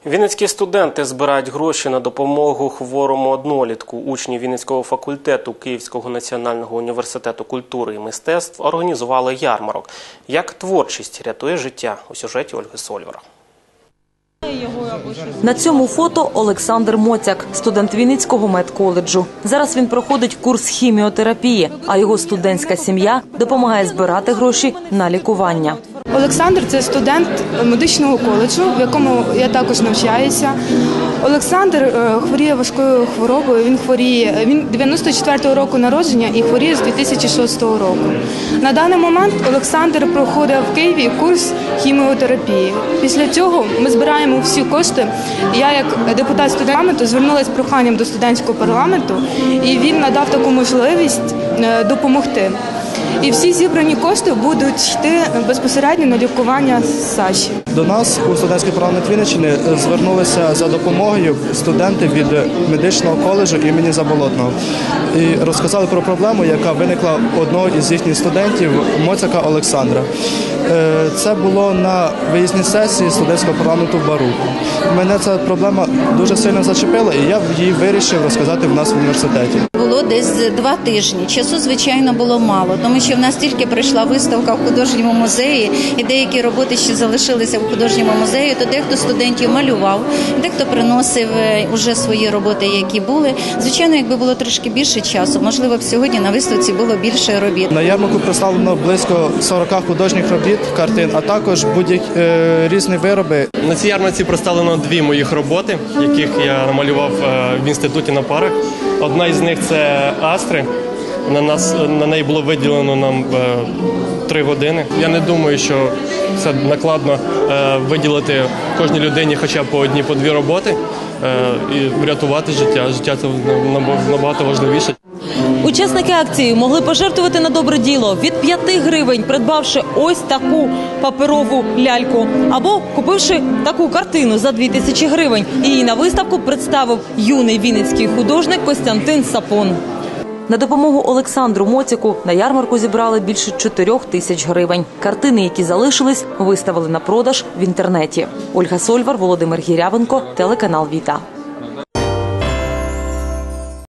Вінницькі студенти збирають гроші на допомогу хворому однолітку. Учні Вінницького факультету Київського національного університету культури і мистецтв організували ярмарок. Як творчість рятує життя? У сюжеті Ольги Сольвара. На цьому фото Олександр Моцяк, студент Вінницького медколеджу. Зараз він проходить курс хіміотерапії, а його студентська сім'я допомагає збирати гроші на лікування. Олександр – це студент медичного коледжу, в якому я також навчаюся. Олександр хворіє важкою хворобою, він 94-го року народження і хворіє з 2006 року. На даний момент Олександр проходить в Києві курс хіміотерапії. Після цього ми збираємо всі кошти. Я, як депутат студенту, звернулася з проханням до студентського парламенту, і він надав таку можливість допомогти. І всі зібрані кошти будуть йти безпосередньо на лікування Саші. До нас у студентський парламент Вінниччини звернулися за допомогою студенти від медичного коледжу імені Заболотного. І розказали про проблему, яка виникла у одного із їхніх студентів, Моцяка Олександра. Це було на виїзній сесії студентського парламенту в Бару. Мене ця проблема дуже сильно зачепила, і я її вирішив розказати в нас в університеті. Було десь 2 тижні. Часу, звичайно, було мало, тому що в нас тільки прийшла виставка в художньому музеї, і деякі роботи ще залишилися в художньому музеї, то дехто студентів малював, дехто приносив уже свої роботи, які були. Звичайно, якби було трошки більше часу, можливо, б сьогодні на виставці було більше робіт. На ярмарку представлено близько 40 художніх робіт, картин, а також будь-які різні вироби. На цій ярмарці представлено 2 моїх роботи, яких я намалював в інституті на парах. Одна із них – це Астри. На неї було виділено нам 3 години. Я не думаю, що це накладно виділити кожній людині хоча б по 1-2 роботи і врятувати життя. Життя – це набагато важливіше. Учасники акції могли пожертвувати на добре діло від 5 гривень, придбавши ось таку паперову ляльку, або купивши таку картину за 2000 гривень. Її на виставку представив юний вінницький художник Костянтин Сапон. На допомогу Олександру Моцяку на ярмарку зібрали більше 4 тисяч гривень. Картини, які залишились, виставили на продаж в інтернеті. Ольга Сольвар, Володимир Гірявенко, телеканал «Віта».